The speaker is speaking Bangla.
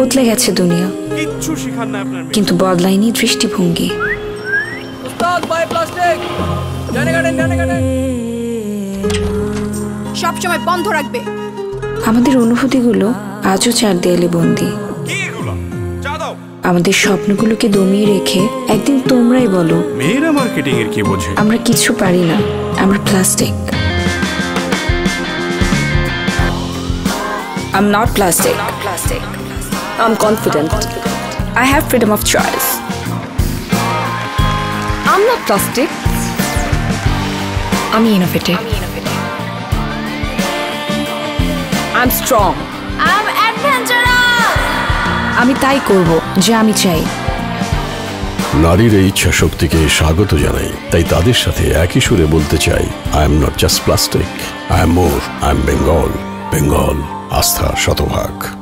বদলে গেছে দুনিয়া, কিচ্ছু শিখান না আপনার মেয়ে। কিন্তু বদলায়নি দৃষ্টিভঙ্গি। উস্তাদ বাই প্লাস্টিক জানে গাড়েন সব সময় বন্ধ রাখবে। আমাদের অনুভূতিগুলো আজও চার দেয়ালে বন্দি। কি এগুলো? চা দাও। আমাদের স্বপ্নগুলোকে দমিয়ে রেখে একদিন তোমরাই বলো মেয়েরা মার্কেটিং এর কি বোঝে? আমরা কিছু পারি না, আমরা plastic. I'm not plastic. I'm confident. I have freedom of choice. I'm not plastic. I'm innovative. I'm strong. I'm adventurous. আমি তাই করব যে আমি চাই। নারীর এই ইচ্ছা শক্তিকে স্বাগত জানাই, তাই তাদের সাথে একই সুরে বলতে চাই, I am not just plastic. I am more. I am Bengal. Bengal, আস্থা শতভাগ।